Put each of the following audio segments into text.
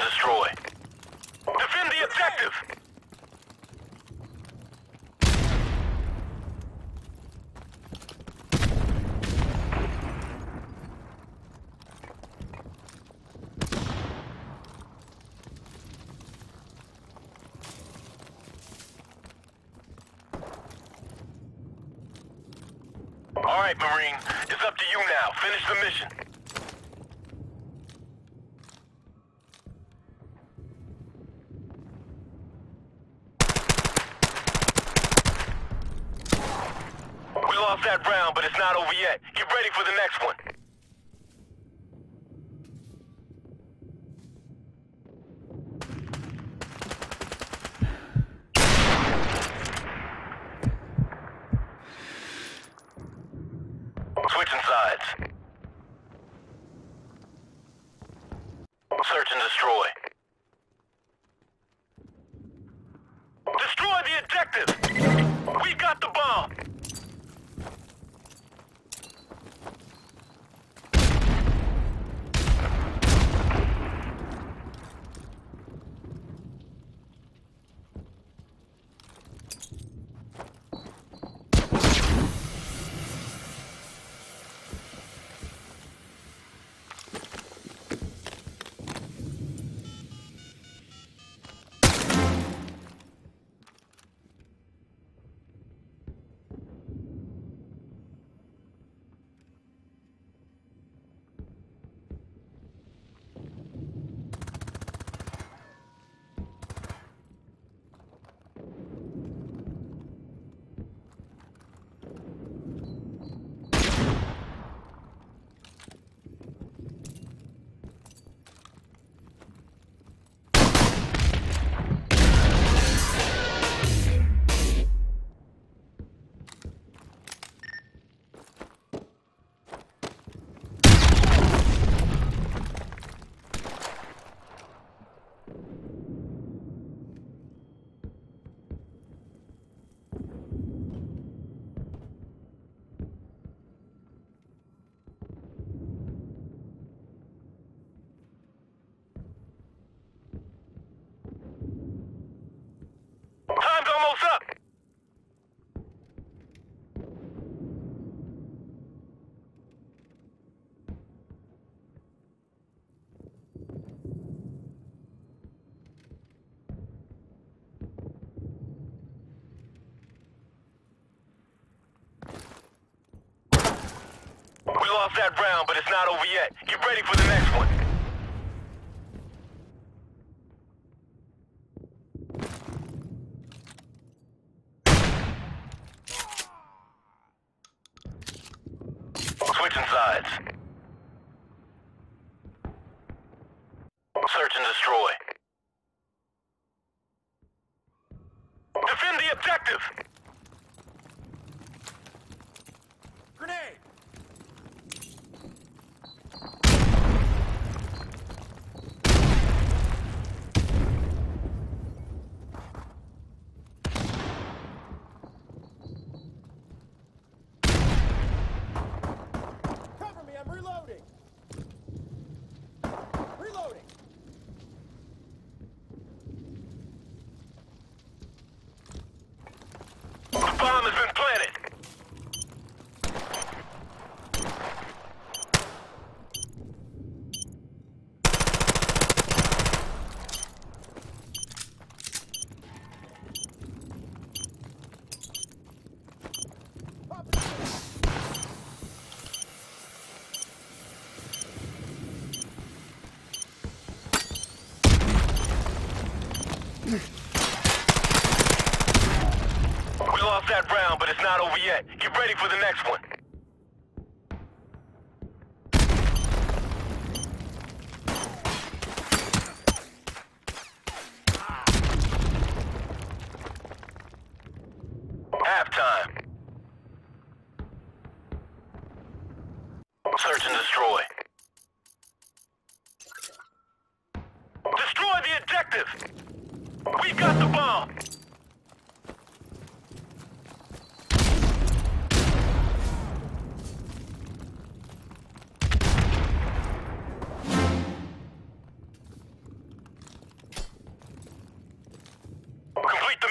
destroy. Defend the objective! All right, Marine. It's up to you now. Finish the mission. We lost that round, but it's not over yet. Get ready for the next one. Switching sides. Search and destroy. Destroy the objective! We got the bomb! Time's almost up! We lost that round, but it's not over yet. Get ready for the next one. Switching sides. Search and destroy. Defend the objective! Grenade! I'm reloading! Reloading! The bomb has been planted! We lost that round, but it's not over yet. Get ready for the next one. Halftime. Search and destroy. Destroy the objective! We got the bomb!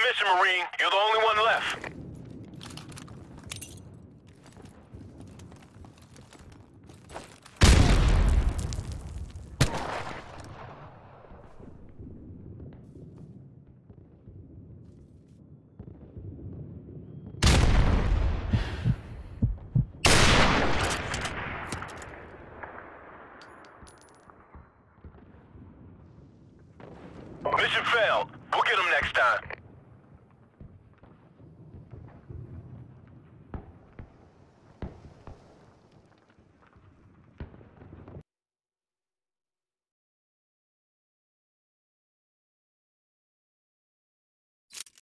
mission, Marine. You're the only one left. Mission failed. We'll get them next time.